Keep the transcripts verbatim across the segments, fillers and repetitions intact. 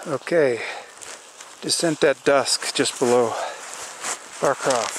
Okay, descent at dusk just below Barcroft.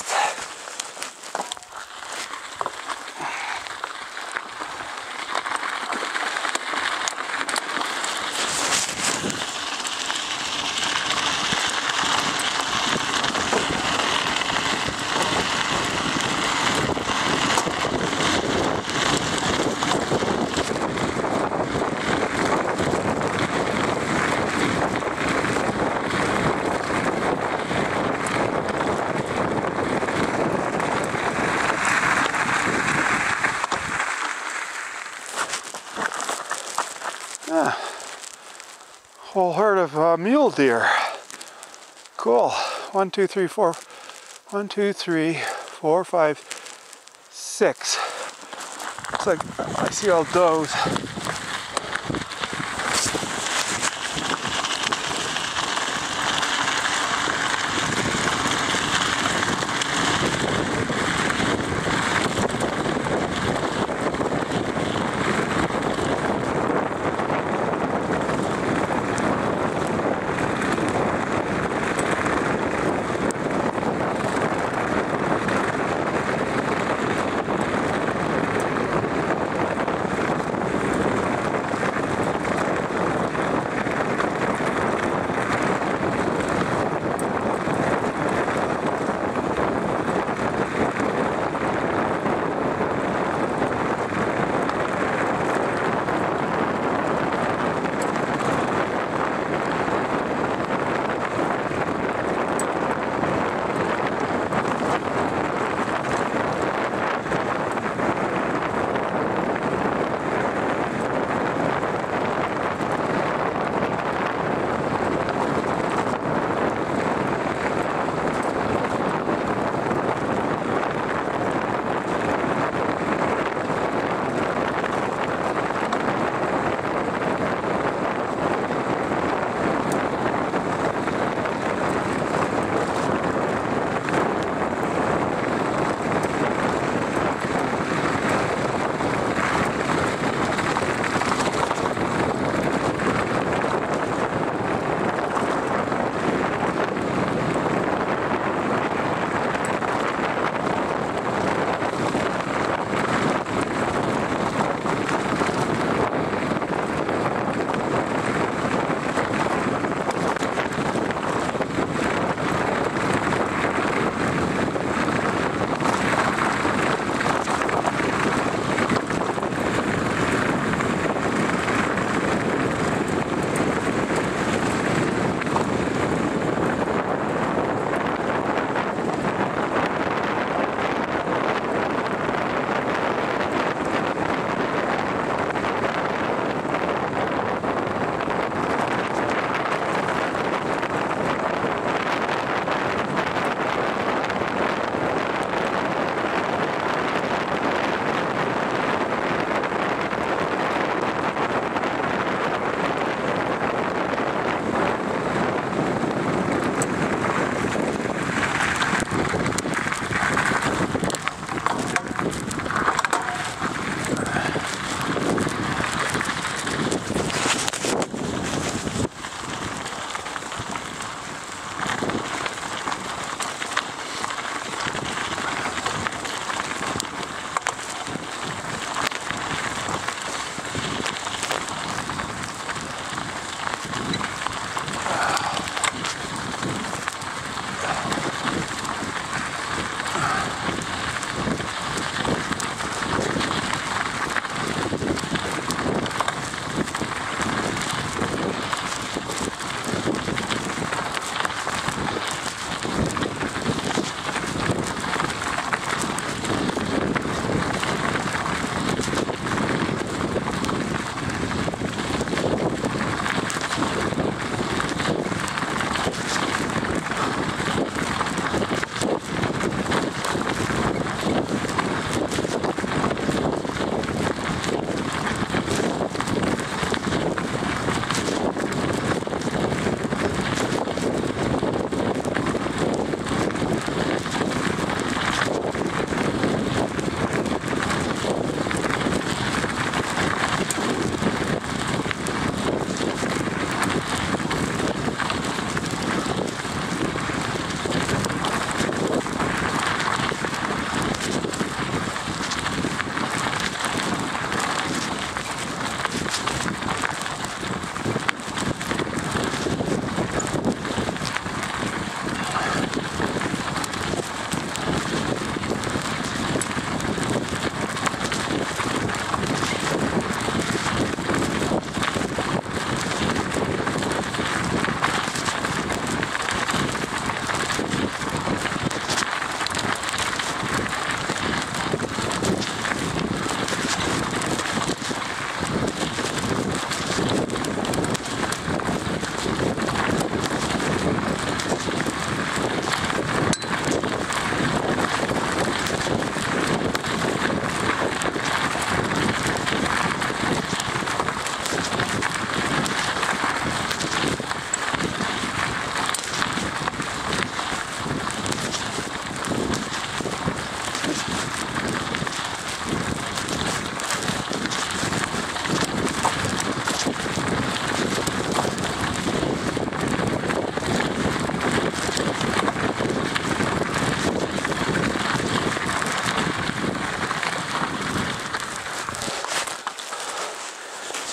Ah, whole herd of uh, mule deer. Cool. One, two, three, four. One, two, three, four, five, six. Looks like I see all does.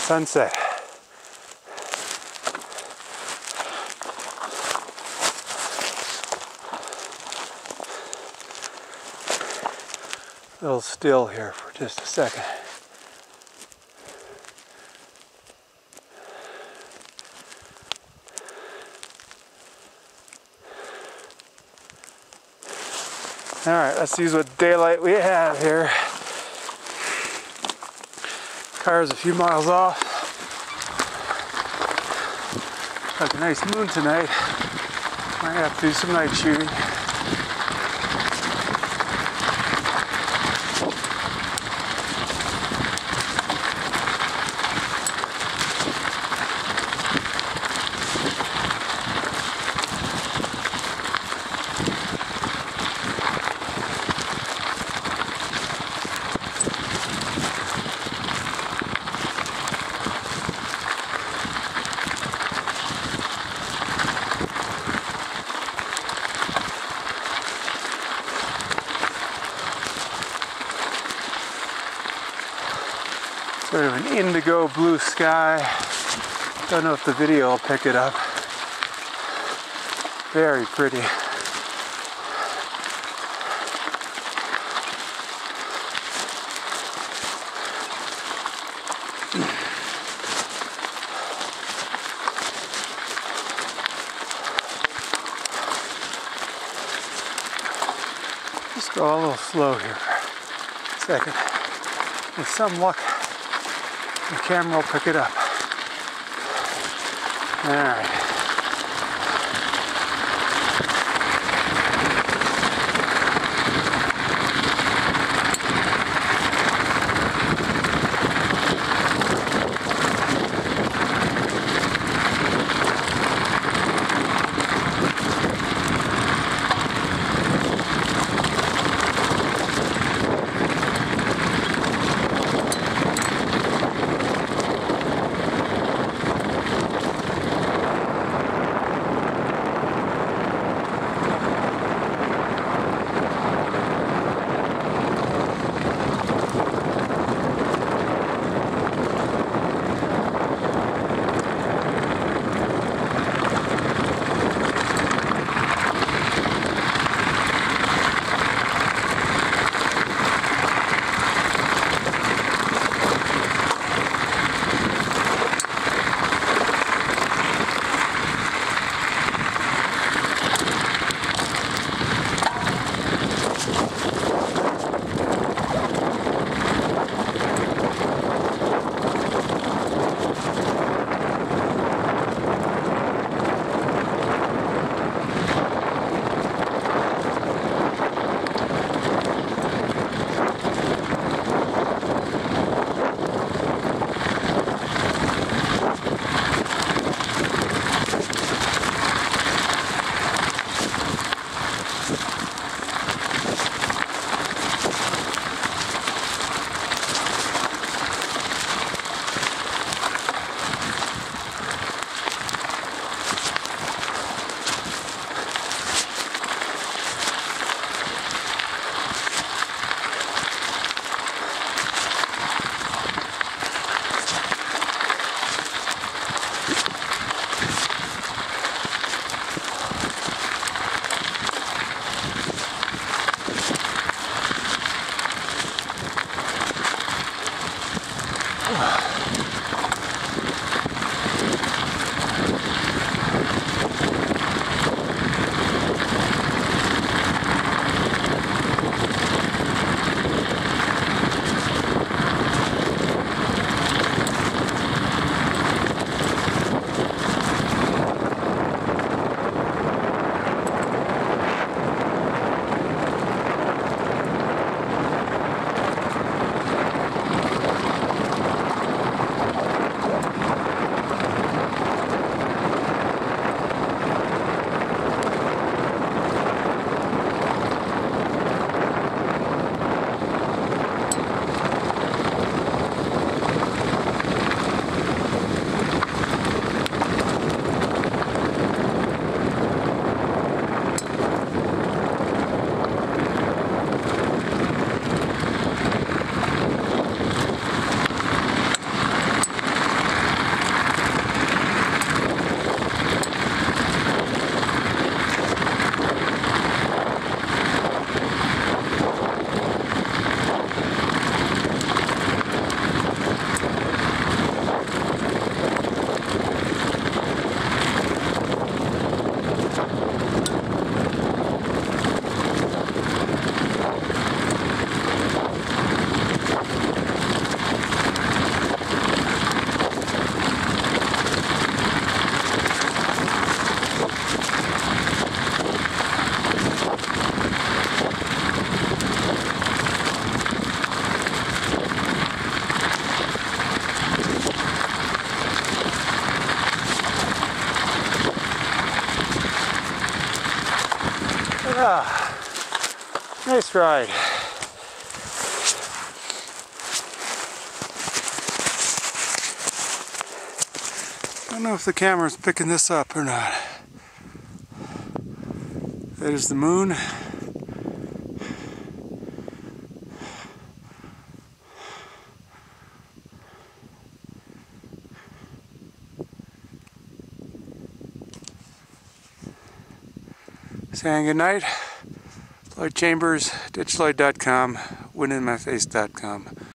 sunset. A little still here for just a second. All right, let's use what daylight we have here. Car's a few miles off. Got a nice moon tonight. Might have to do some night shooting. Sort of an indigo blue sky. Don't know if the video will pick it up. Very pretty. Just go a little slow here for a second. With some luck, the camera will pick it up. All right. Ah, nice ride. I don't know if the camera's picking this up or not. There's the moon. Saying goodnight. Lloyd Chambers, ditch lloyd dot com, win in my face dot com.